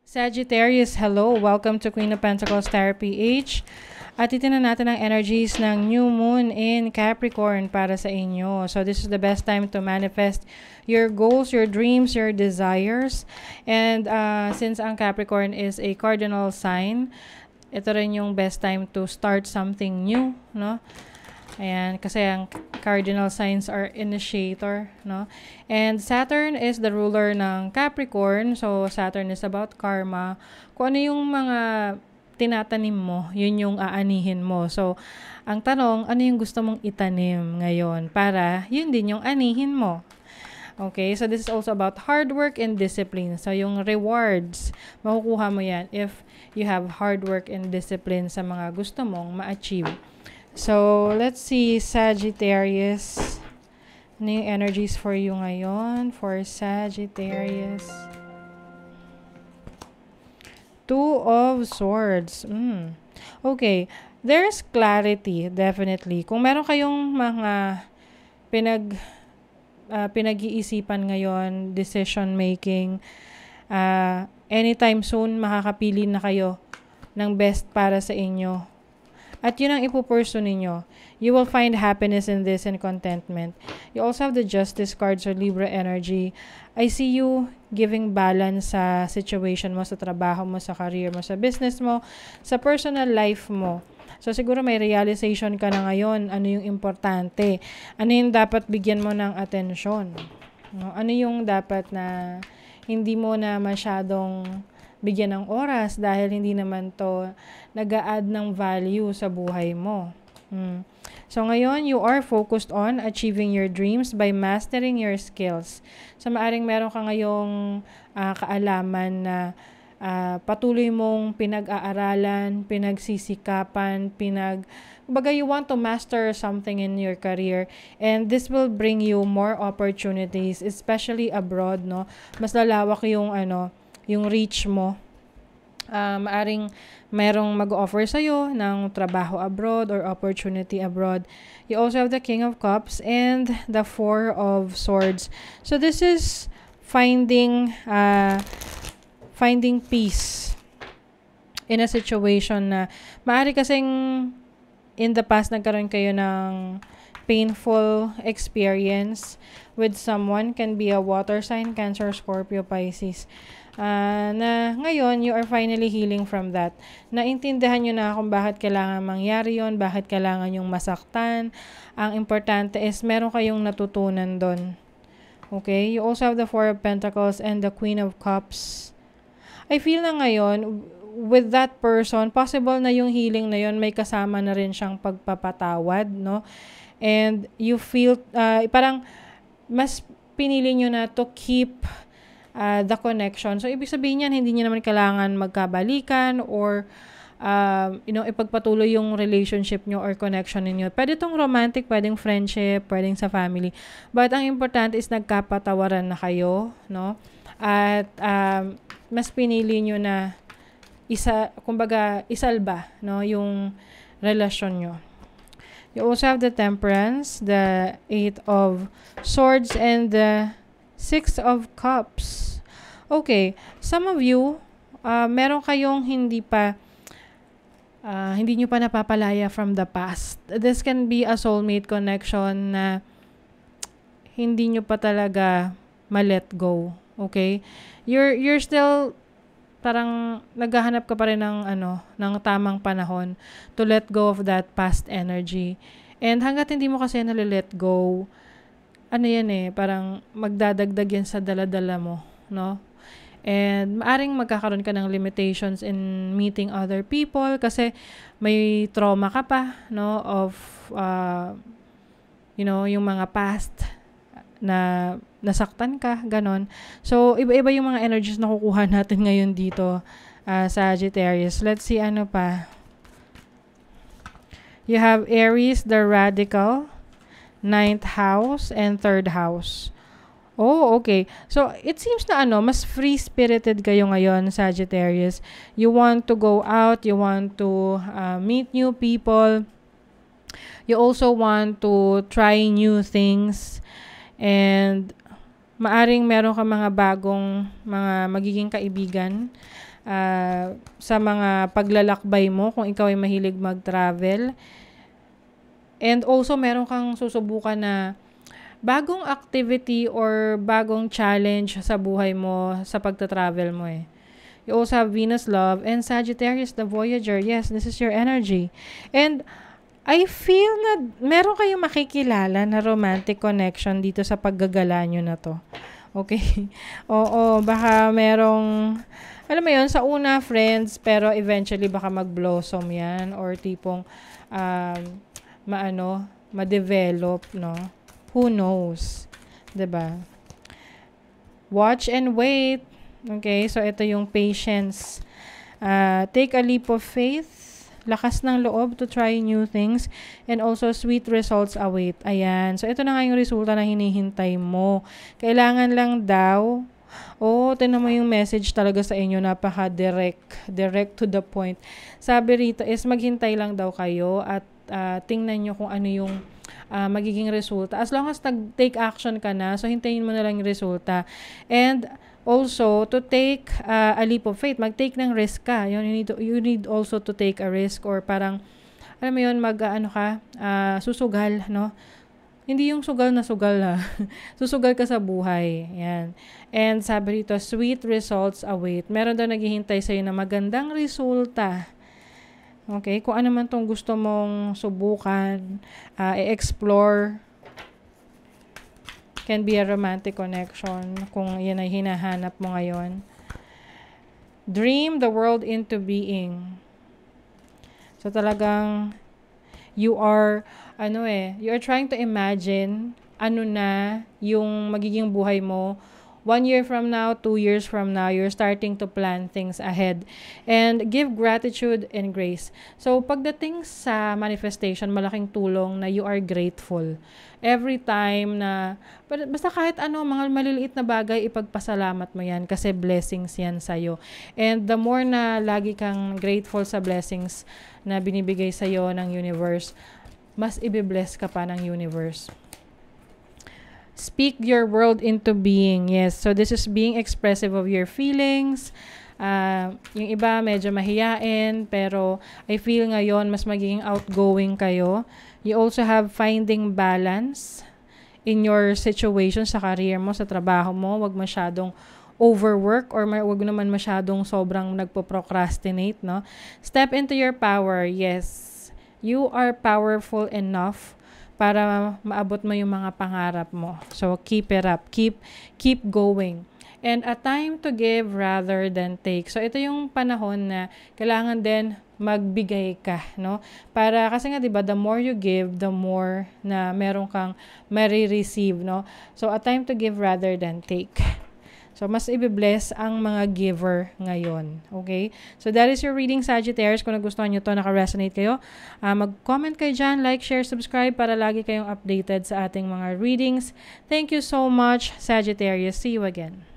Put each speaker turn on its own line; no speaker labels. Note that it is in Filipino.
Sagittarius, hello! Welcome to Queen of Pentacles Therapy H. At titignan natin ang energies ng New Moon in Capricorn para sa inyo. So this is the best time to manifest your goals, your dreams, your desires. And since ang Capricorn is a cardinal sign, ito rin yung best time to start something new, no? Ayan, kasi ang cardinal signs are initiator, no? And Saturn is the ruler ng Capricorn. So, Saturn is about karma. Kung ano yung mga tinatanim mo, yun yung aanihin mo. So, ang tanong, ano yung gusto mong itanim ngayon para yun din yung anihin mo? Okay, so this is also about hard work and discipline. So, yung rewards, makukuha mo yan if you have hard work and discipline sa mga gusto mong ma-achieve. So, let's see, Sagittarius. Ano yung energies for you ngayon? For Sagittarius. Two of Swords. Okay. There's clarity, definitely. Kung meron kayong mga pinag-iisipan ngayon, decision making, anytime soon, makakapili na kayo ng best para sa inyo. At yun ang ipupursu ninyo. You will find happiness in this and contentment. You also have the Justice card, so Libra energy. I see you giving balance sa situation mo, sa trabaho mo, sa career mo, sa business mo, sa personal life mo. So siguro may realization ka na ngayon, ano yung importante. Ano yung dapat bigyan mo ng atensyon. No? Ano yung dapat na hindi mo na masyadong bigyan ng oras dahil hindi naman to nag-a-add ng value sa buhay mo. So ngayon, you are focused on achieving your dreams by mastering your skills. So maaring meron ka ngayong kaalaman na patuloy mong pinag-aaralan, pinagsisikapan, kumbaga you want to master something in your career, and this will bring you more opportunities, especially abroad, no? Mas lalawak yung yung reach mo. Maaring merong mag-offer sa'yo ng trabaho abroad or opportunity abroad. You also have the King of Cups and the Four of Swords. So this is finding peace in a situation na maaari kasing in the past nagkaroon kayo ng painful experience with someone, can be a water sign, Cancer, Scorpio, Pisces. Na ngayon, you are finally healing from that. Naintindihan nyo na kung bakit kailangan mangyari yon, bakit kailangan yung masaktan. Ang importante is meron kayong natutunan doon. Okay? You also have the Four of Pentacles and the Queen of Cups. I feel na ngayon, with that person, possible na yung healing na yon may kasama na rin siyang pagpapatawad, no? And you feel, parang mas pinili nyo na to keep the connection. So, ibig sabihin yan, hindi nyo naman kailangan magkabalikan or, ipagpatuloy yung relationship nyo or connection ninyo. Pwede itong romantic, pwedeng friendship, pwedeng sa family. But, ang importante is nagkapatawaran na kayo, no? At, mas pinili nyo na isalba, no? Yung relasyon nyo. You also have the Temperance, the Eight of Swords, and the Six of Cups. Okay, some of you, meron kayong hindi nyo pa napapalaya from the past. This can be a soulmate connection na hindi nyo pa talaga ma-let go. Okay? You're still parang naghahanap ka pa rin ng tamang panahon to let go of that past energy. And hanggat hindi mo kasi na-let go, parang magdadagdag yan sa dala-dala mo, no? And maaring magkakaroon ka ng limitations in meeting other people kasi may trauma ka pa, no? Of, yung mga past na nasaktan ka, ganon. So, iba-iba yung mga energies na kukuha natin ngayon dito, Sagittarius. Let's see ano pa. You have Aries, the radical, 9th house, and 3rd house. Oh, okay. So, it seems na mas free-spirited kayo ngayon, Sagittarius. You want to go out, you want to meet new people. You also want to try new things. And maaring meron ka mga bagong mga magiging kaibigan sa mga paglalakbay mo kung ikaw ay mahilig mag-travel. And also, meron kang susubukan na bagong activity or bagong challenge sa buhay mo sa pagta-travel mo eh. You also have Venus Love and Sagittarius the Voyager. Yes, this is your energy. And I feel na meron kayong makikilala na romantic connection dito sa paggagala nyo na to. Okay? Oo, baka merong, alam mo yun, sa una friends, pero eventually baka mag-blossom yan or tipong ma-develop, no? Who knows? 'Di ba? Watch and wait. Okay, so ito yung patience. Take a leap of faith. Lakas ng loob to try new things. And also, sweet results await. Ayan. So, ito na nga yung resulta na hinihintay mo. Kailangan lang daw, tinan mo yung message talaga sa inyo. Napaka-direct. Direct to the point. Sabi rito is, maghintay lang daw kayo at tingnan nyo kung ano yung magiging resulta. As long as take action ka na, so hintayin mo na lang yung resulta. And also, to take a leap of faith, mag-take ng risk ka. You need also to take a risk or parang, alam mo yun, susugal, no? Hindi yung sugal na sugal ha. Susugal ka sa buhay. Yan. And sabi rito, sweet results await. Meron daw naghihintay sa'yo na magandang resulta. Okay, kung ano man tong gusto mong subukan, i-explore, can be a romantic connection kung yan ay hinahanap mo ngayon. Dream the world into being. So talagang you are trying to imagine ano na yung magiging buhay mo 1 year from now, 2 years from now. You're starting to plan things ahead and give gratitude and grace. So pagdating sa manifestation, malaking tulong na you are grateful every time na basta kahit mga maliliit na bagay, ipagpasalamat mo yan kasi blessings yan sa'yo. And the more na lagi kang grateful sa blessings na binibigay sa'yo ng universe, mas ibibless ka pa ng universe. Speak your world into being. Yes. So, this is being expressive of your feelings. Yung iba, medyo mahiyain. Pero, I feel ngayon, mas magiging outgoing kayo. You also have finding balance in your situation sa career mo, sa trabaho mo. Huwag masyadong overwork or huwag naman masyadong sobrang nagpo-procrastinate, no? Step into your power. Yes. You are powerful enough para maabot mo yung mga pangarap mo. So, keep it up. Keep going. And a time to give rather than take. So, ito yung panahon na kailangan din magbigay ka, no? Kasi nga, diba, the more you give, the more na meron kang marireceive, no? So, a time to give rather than take. So, mas ibibless ang mga giver ngayon. Okay? So, that is your reading, Sagittarius. Kung nagustuhan nyo to, naka-resonate kayo, mag-comment kayo dyan, like, share, subscribe para lagi kayong updated sa ating mga readings. Thank you so much, Sagittarius. See you again.